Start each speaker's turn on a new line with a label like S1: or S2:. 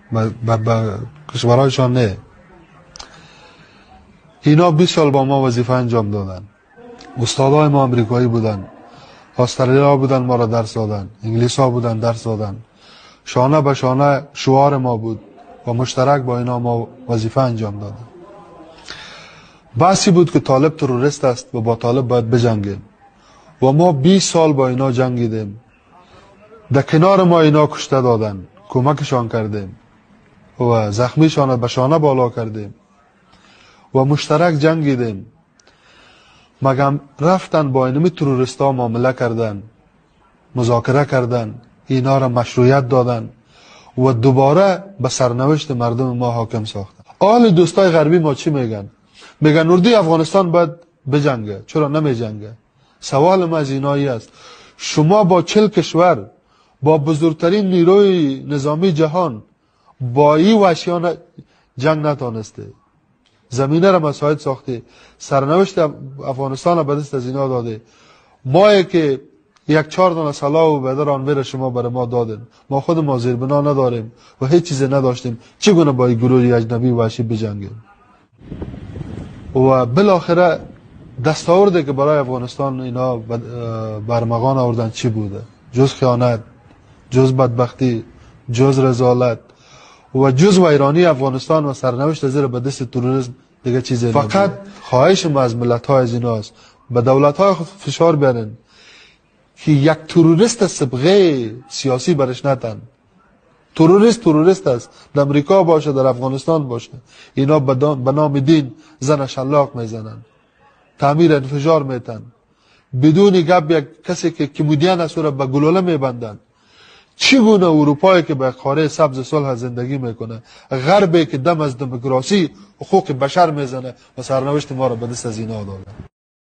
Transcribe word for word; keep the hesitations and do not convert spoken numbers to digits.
S1: به کشورهایشان نه. اینا بیست سال با ما وظیفه انجام دادن. استادای ما امریکایی بودن، استرالیا بودن، ما را درس دادن، انگلیس ها بودن درس دادن. شانه به شانه شعار ما بود و مشترک با اینا ما وظیفه انجام دادن. بحثی بود که طالب تروریست است و با طالب باید بجنگیم و ما بیست سال با اینا جنگیدیم. در کنار ما اینا کشته دادن، کمکشان کردیم و زخمیشان به شانه بالا کردیم و مشترک جنگیدیم. مگم رفتن با اینمی تروریستا معامله کردن، مذاکره کردن، اینا را مشروعیت دادن و دوباره به سرنوشت مردم ما حاکم ساختن. آل دوستای غربی ما چی میگن؟ میگن اردوی افغانستان باید بجنگه. چرا نمیجنگه؟ سوال ما از اینایی است. شما با چل کشور، با بزرگترین نیروی نظامی جهان، با این وحشیان جنگ نتانسته، زمینه را مساعد ساخته، سرنوشت افغانستان را به دست از اینا داده. ما که یک چهار دانه سلاح و بدر آن میره شما برای ما دادن، ما خود ما زیر بنا نداریم و هیچ چیز نداشتیم، چگونه با این گروه اجنبی وحشی بجنگیم؟ و بالاخره دستاوردی که برای افغانستان اینا برمغان آوردن چی بوده؟ جز خیانت، جز بدبختی، جز رذالت و جز ویرانی افغانستان و سرنوشت زیر به دست تروریسم دیگه چیزی نبوده. فقط خواهش ما از ملت های از ایناست به دولت های خود فشار بیارن که یک تروریست صبغه سیاسی برش نتن. تروریست تروریست است، در امریکا باشه، در افغانستان باشه، اینا به نام دین زن شلاق میزنن، تعمیر انفجار میتن، بدون گپ یک کسی که کمدین است را به گلوله میبندن. چگونه اروپایی که به قاره سبز صلح زندگی میکنه، غربی که دم از دموکراسی حقوق بشر میزنه و سرنوشت ما را به دست از اینا داده؟